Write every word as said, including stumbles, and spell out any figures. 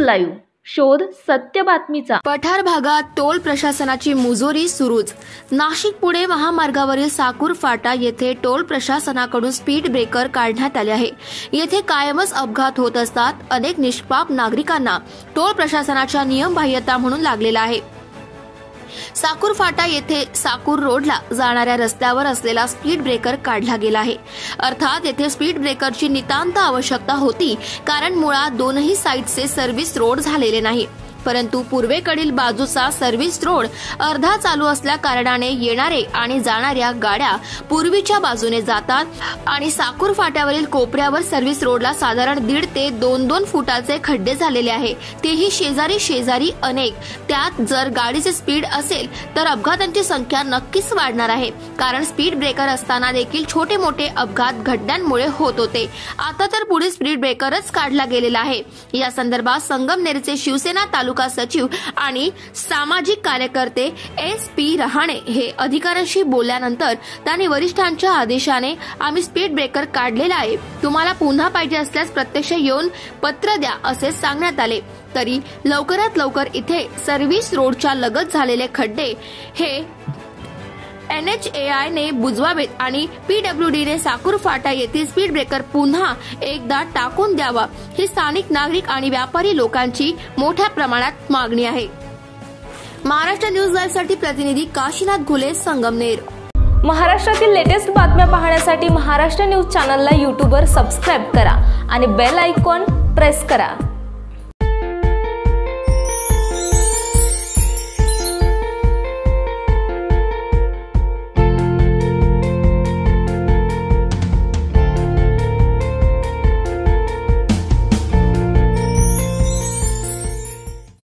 Live, शोध सत्य बातमीचा। पठार भागात टोल प्रशासनाची मुजोरी सुरूच। नाशिक पुणे महामार्गावरील साकूर फाटा येथे टोल प्रशासनाकडून स्पीड ब्रेकर काढण्यात आले आहे। येथे कायमच अपघात होत असतात। अनेक निष्पाप नागरिकांना टोल प्रशासनाच्या नियमबाह्यता म्हणून लागलेला आहे। साकूर फाटा येथे साकूर रोडला जाणाऱ्या रस्त्यावर असलेला स्पीड ब्रेकर काढला गेला आहे। अर्थात येथे स्पीड ब्रेकरची नितांत आवश्यकता होती, कारण मुळात दोनही साईडचे सर्व्हिस रोड झालेले नाही, परंतु पूर्वेकडील बाजूचा सर्व्हिस रोड अर्धा चालू असल्या कारणाने येणारे आणि जाणाऱ्या गाड्या पूर्वीच्या बाजूने जातात आणि साकूर फाट्यावरील कोपऱ्यावर सर्व्हिस रोडला साधारण दीड ते दोन दोन फुटाचे खड्डे झालेले आहे, तेही शेजारी शेजारी अनेक। त्यात जर गाडीचे स्पीड असेल तर अपघातांची संख्या नक्कीच वाढणार आहे, कारण स्पीड ब्रेकर असताना देखील छोटे मोठे अपघात घडण्यामुळे होत होते। आता तर पुढे स्पीड ब्रेकरच काढला गेलेला आहे। या संदर्भात संगमनेरचे शिवसेना तालुका सचिव आणि सामाजिक कार्यकर्ते एस पी रहाणे हे अधिकाऱ्यांशी बोलल्यानंतर त्यांनी वरिष्ठांच्या आदेशाने आम्ही स्पीड ब्रेकर काढलेला आहे, तुम्हाला पुन्हा पाहिजे असल्यास प्रत्यक्ष येऊन पत्र द्या असे सांगण्यात आले। तरी लवकरात लवकर इथे सर्व्हिस रोडच्या लगत झालेले खड्डे हे एन एच ए आय ने बुजवावेत आणि पी डब्ल्यू डी ने साकूर फाटा येथील स्पीड ब्रेकर पुन्हा एकदा टाकून द्यावा, ही स्थानिक नागरिक आणि व्यापारी लोकांची मोठ्या प्रमाणात मागणी आहे। महाराष्ट्र न्यूज लाईव्ह साठी प्रतिनिधी काशीनाथ घुले, संगमनेर। महाराष्ट्रातील लेटेस्ट बातम्या पाहण्यासाठी महाराष्ट्र न्यूज चॅनलला यूट्यूबवर सबस्क्राईब करा आणि बेल आयकॉन प्रेस करा।